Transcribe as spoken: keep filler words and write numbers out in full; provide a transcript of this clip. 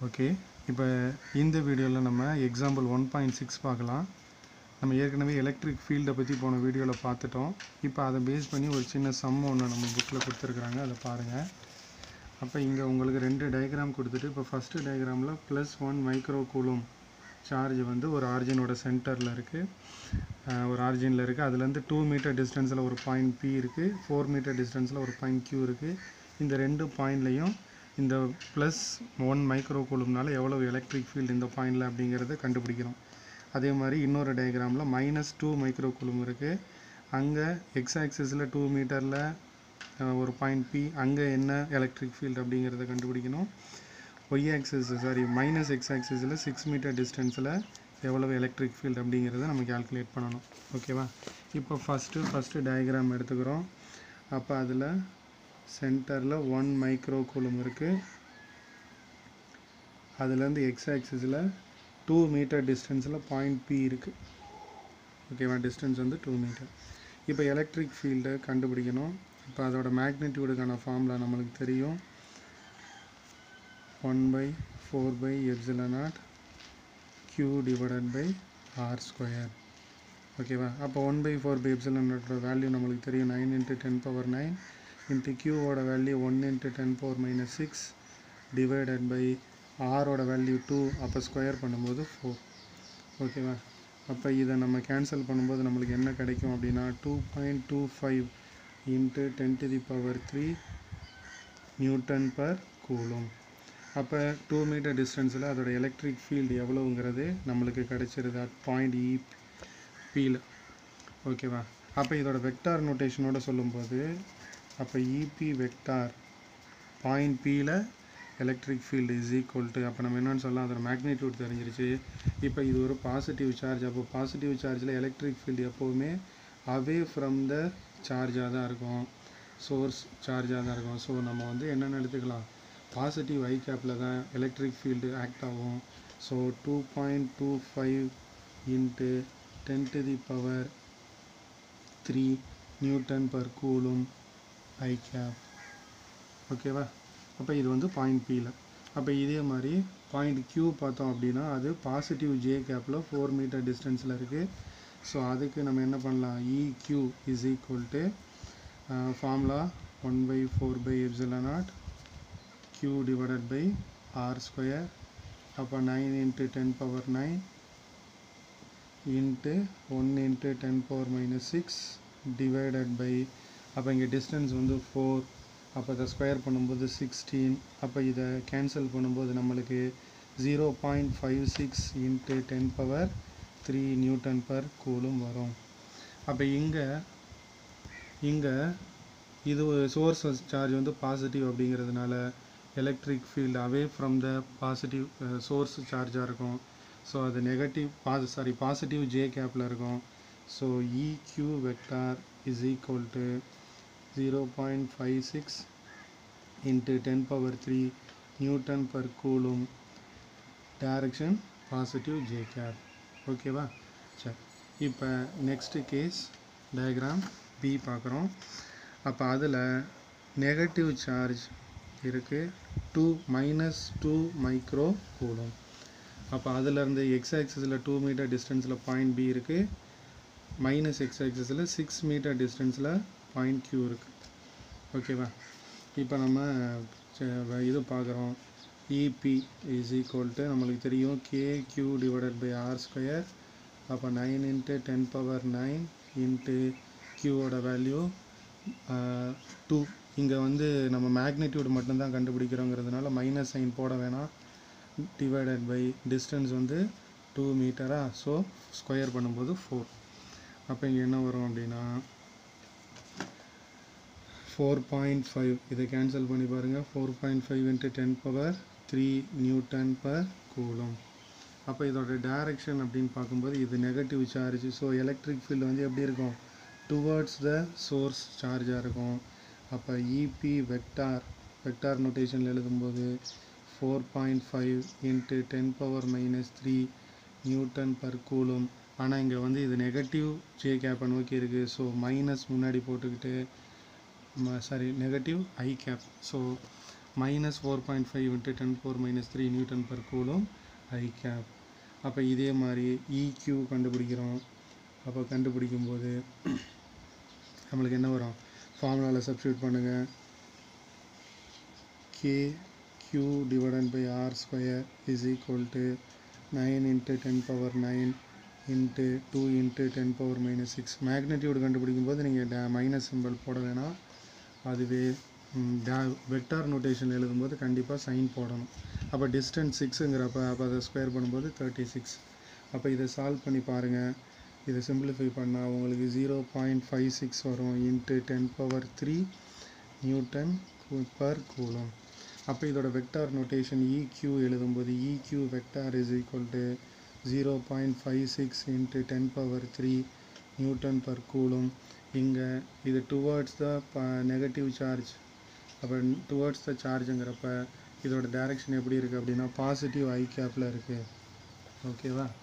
Okay, இப்போ இந்த வீடியோவில் நம்ம எக்ஸாம்பிள் ஒன் பாயிண்ட் சிக்ஸ் பார்க்கலாம். நம்ம ஏற்கனவே எலக்ட்ரிக் ஃபீல்டை பற்றி போன வீடியோவில் பார்த்துட்டோம். இப்போ அதை பேஸ் பண்ணி ஒரு சின்ன சம் ஒன்று நம்ம புக்கில் கொடுத்துருக்குறாங்க, அதை பாருங்கள். அப்போ இங்கே உங்களுக்கு ரெண்டு டயக்ராம் கொடுத்துட்டு, இப்போ ஃபஸ்ட்டு டயக்ராமில் plus one micro coulomb charge வந்து ஒரு ஆரிஜினோட சென்டரில் இருக்குது, ஒரு ஆரிஜினில் இருக்குது. அதுலேருந்து டூ மீட்டர் டிஸ்டன்ஸில் ஒரு பாயிண்ட் பி இருக்குது, ஃபோர் மீட்டர் டிஸ்டன்ஸில் ஒரு பாயிண்ட் கியூ இருக்குது. இந்த ரெண்டு பாயிண்ட்லேயும் இந்த ப்ளஸ் ஒன் மைக்ரோ கூலும்னால எவ்வளோ எலக்ட்ரிக் ஃபீல்டு இந்த பாயிண்டில் அப்படிங்கிறத கண்டுபிடிக்கிறோம். அதே மாதிரி இன்னொரு டயக்ராமில் மைனஸ் டூ மைக்ரோ கூலும் இருக்குது. அங்கே எக்ஸ் ஆக்சிஸில் டூ மீட்டரில் ஒரு பாயிண்ட் பி, அங்கே என்ன எலக்ட்ரிக் ஃபீல்டு அப்படிங்கிறத கண்டுபிடிக்கணும். Y axis sorry minus X ஆக்சிஸில் சிக்ஸ் மீட்டர் டிஸ்டன்ஸில் எவ்வளவு எலக்ட்ரிக் ஃபீல்டு அப்படிங்கிறத நம்ம கால்குலேட் பண்ணணும். ஓகேவா? இப்போ ஃபஸ்ட்டு ஃபஸ்ட்டு டயக்ராம் எடுத்துக்கிறோம். அப்போ அதில் சென்டரில் ஒன் மைக்ரோ கூலும் இருக்குது. அதுலேருந்து எக்ஸ் ஆக்சிஸில் டூ மீட்டர் டிஸ்டன்ஸில் பாயிண்ட் பி இருக்குது. ஓகேவா? டிஸ்டன்ஸ் வந்து டூ மீட்டர். இப்போ எலக்ட்ரிக் ஃபீல்டை கண்டுபிடிக்கணும். இப்போ அதோட மேக்னிடியூடுக்கான ஃபார்முலா நம்மளுக்கு தெரியும். One by four pi epsilon naught q divided by R square. ஓகேவா? அப்போ one by four pi epsilon நாட்டோட வேல்யூ நம்மளுக்கு தெரியும், nine into ten power nine into கியூவோட value one into ten power minus six divided by ஆரோட value two, அப்போ square பண்ணும்போது four. ஓகேவா? அப்போ இதை நம்ம கேன்சல் பண்ணும்போது நம்மளுக்கு என்ன கிடைக்கும் அப்படின்னா two point two five into ten to the power three newton per coulomb. அப்போ டூ மீட்டர் டிஸ்டன்ஸில் அதோட எலக்ட்ரிக் ஃபீல்டு எவ்வளோங்கிறது நம்மளுக்கு கிடைச்சிருது அட் பாயிண்ட் இ பியில். ஓகேவா? அப்போ இதோட வெக்டார் நோட்டேஷனோட சொல்லும்போது அப்போ இபி வெக்டார் பாயிண்ட் பியில் electric field is equal to, அப்போ நம்ம என்னென்னு சொல்லலாம், அதோட மேக்னிடியூட் தெரிஞ்சிருச்சு. இப்போ இது ஒரு பாசிட்டிவ் சார்ஜ். அப்போ பாசிட்டிவ் சார்ஜில் எலக்ட்ரிக் ஃபீல்டு எப்போவுமே அவே ஃப்ரம் த சார்ஜாக தான் இருக்கும், சோர்ஸ் சார்ஜாக தான் இருக்கும். ஸோ நம்ம வந்து என்னென்னு எடுத்துக்கலாம், பாசிட்டிவ் ஐ கேப்பில் தான் எலக்ட்ரிக் ஃபீல்டு ஆக்ட் ஆகும். So two point two five into ten to the power three newton per coulomb I cap. ஓகேவா? அப்போ இது வந்து பாயிண்ட் பியில். அப்போ இதே மாதிரி பாயிண்ட் கியூ பார்த்தோம் அப்படின்னா அது பாசிட்டிவ் ஜே கேப்பில் ஃபோர் மீட்டர் டிஸ்டன்ஸில் இருக்குது. ஸோ அதுக்கு நம்ம என்ன பண்ணலாம், E Q is equal to formula one by four pi epsilon naught q divided by r square. அப்போ nine into ten power nine into one into ten power minus six divided by, அப்போ இங்கே distance வந்து four, அப்போ இதை square பண்ணும்போது sixteen. அப்போ இதை cancel பண்ணும்போது நம்மளுக்கு zero point five six into ten power three newton per coulomb வரும். அப்போ இங்கே இங்கே இது சோர்ஸ் சார்ஜ் வந்து பாசிட்டிவ் அப்படிங்கிறதுனால electric field away from the positive source சார்ஜாக இருக்கும். ஸோ அது நெகட்டிவ் பாஸ் சாரி பாசிட்டிவ் ஜே கேப்பில் இருக்கும். So E Q vector is equal to zero point five six into ten power three newton per coulomb, direction positive J cap. ஓகேவா? சரி, இப்போ next case diagram B பார்க்குறோம். அப்போ அதில் நெகட்டிவ் சார்ஜ் இருக்குது, two minus two micro coulomb. அப்போ அதிலேருந்து X ஆக்சிஸில் டூ மீட்டர் டிஸ்டன்ஸில் பாயிண்ட் பி இருக்குது, மைனஸ் எக்ஸ் ஆக்சிஸில் சிக்ஸ் மீட்டர் டிஸ்டன்ஸில் பாயிண்ட் கியூ இருக்குது. ஓகேவா? இப்போ நம்ம இது பார்க்குறோம், இபி இஸ் ஈக்குவல் டு நம்மளுக்கு தெரியும் K Q divided by R square. அப்போ nine into ten power nine into கியூவோட வேல்யூ டூ. இங்கே வந்து நம்ம மேக்னிடியூட் மட்டும்தான் கண்டுபிடிக்கிறோங்கிறதுனால மைனஸ் சைன் போட வேணாம், டிவைடட் பை டிஸ்டன்ஸ் வந்து டூ மீட்டரா, ஸோ ஸ்கொயர் பண்ணும்போது ஃபோர். அப்போ இங்கே என்ன வரும் அப்படின்னா ஃபோர் பாயிண்ட் ஃபைவ், இதை கேன்சல் பண்ணி பாருங்கள், four point five into ten power three newton per coulomb. அப்போ இதோட டைரக்ஷன் அப்படின்னு பார்க்கும்போது இது negative charge. So electric field வந்து எப்படி இருக்கும், டுவர்ட்ஸ் த சோர்ஸ் சார்ஜாக இருக்கும். அப்போ இபி வெக்டார் வெக்டார் நோட்டேஷனில் எழுதும்போது four point five into ten power minus three newton per coulomb. ஆனால் இங்கே வந்து இது நெகட்டிவ் ஜே கேப்பை நோக்கி இருக்குது. ஸோ மைனஸ் முன்னாடி போட்டுக்கிட்டு sorry negative I cap. So minus four point five into ten power minus three newton per coulomb I cap. அப்போ இதே மாதிரி இக்யூ கண்டுபிடிக்கிறோம். அப்போ கண்டுபிடிக்கும் போது நம்மளுக்கு என்ன வரும், ஃபார்முலாவில் சப்ஸ்டியூட் பண்ணுங்கள். K Q divided by R square is equal to nine into ten power nine into two into ten power minus six. Magnitude கண்டுபிடிக்கும் போது நீங்கள் டே மைனஸ் சிம்பிள் போட வேணாம். அதுவே டே வெக்டார் நோட்டேஷன் எழுதும்போது கண்டிப்பாக சைன் போடணும். அப்போ டிஸ்டன்ஸ் சிக்ஸுங்கிறப்ப அப்போ அதை ஸ்கொயர் பண்ணும்போது தேர்ட்டி சிக்ஸ். அப்போ இதை சால்வ் பண்ணி பாருங்கள். இதை சிம்பிளிஃபை பண்ணால் உங்களுக்கு ஜீரோ பாயிண்ட் ஃபைவ் சிக்ஸ் வரும் into ten power three newton per coulomb. அப்போ இதோட வெக்டார் நோட்டேஷன் இக்யூ எழுதும்போது E Q vector is equal to zero point five six into ten power three newton per coulomb. இங்கே இது towards the negative charge. அப்போ towards the சார்ஜுங்கிறப்ப இதோட direction எப்படி இருக்குது அப்படின்னா பாசிட்டிவ் ஐ கேப்பில் இருக்குது. ஓகேவா?